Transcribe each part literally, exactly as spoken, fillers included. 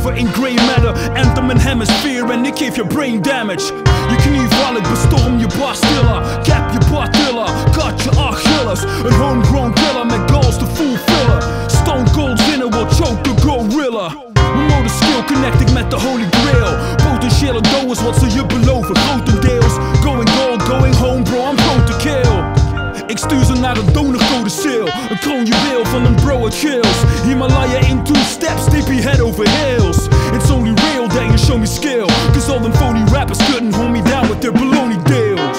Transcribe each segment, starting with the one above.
covered in grey matter. Anthem and hemisphere en ik geef je brain damage. Je knie vallen, bestorm je Bastilla. Cap je Bartilla, cut je Achilles. Een homegrown killer met goals te fulfillen. Stone cold zinnen will choke the gorilla. Mijn mode skill connect ik met de holy grail. Potentiële doos wat ze je beloven, grotendeels. Going gold, going home bro, I'm prone to kill. Ik stuur ze naar de donorcodicil. Een kroonjuweel van een bro uit Gills. Himalaya in two steps, dippy head over heels. It's only real that you show me skill. Cause all them phony rappers couldn't hold me down with their baloney deals.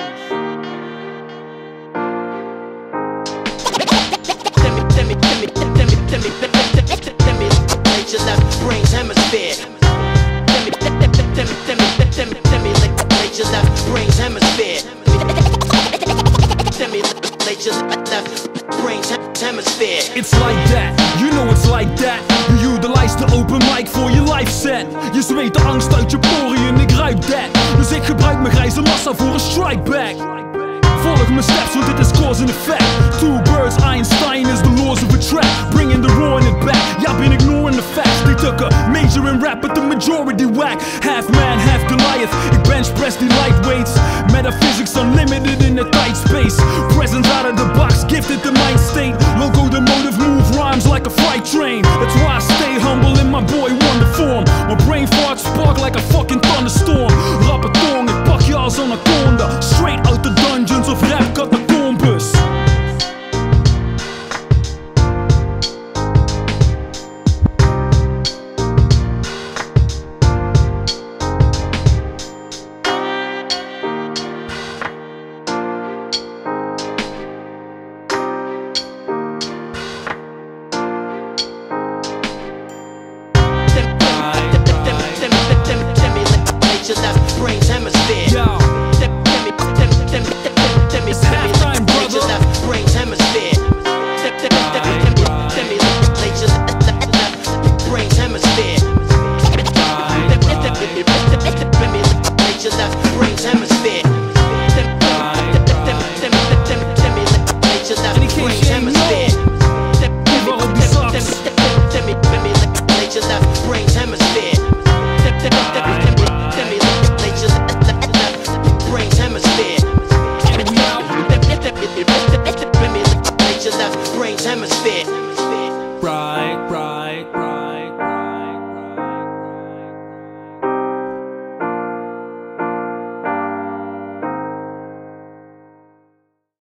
Your left brain's hemisphere. Let me, let me, let me, let me, let me, let me, let your left brain's hemisphere. Let me, let your left brain's hemisphere. It's like that, you know it's like that. You utilize de open mic voor je life set. Je zweet de angst uit je poriën, ik ruik dat. Dus ik gebruik mijn grijze massa voor een strike back. Volg mijn steps, want dit is cause and effect. Two birds, Einstein is the laws of attract. Bringing the raw in it back, ja been ignoring the facts. They took a major in rap, but the majority whack. Half man, half Goliath, ik bench press die lightweights. Metaphysics unlimited in a tight space. Presence out of the box, gifted the mind state. Logo the motive, move rhymes like a freight train. That's why I stay humble in my boy wonder form. My brain farts spark like a fucking thunderstorm. Rappetong, ik pak je als anaconda. Straight out the dungeons of rap catacombes. Your left brain's hemisphere. Yo. Let me, let me, let me, let me, let me, It's halftime, brother. your left brain's hemisphere. Let me, let me, let me, let me, let your left brain's hemisphere. Let me, let me, let me, let me, let your left brain's hemisphere. Let me, let me, let me, let me, let me, let your left brain's hemisphere. Let me, let me, let me, let me, let me, let your left brain's hemisphere. Let me, let me, let me, let me, let your left brain's hemisphere. Let me, let me, let me, let me, let your left brain's hemisphere.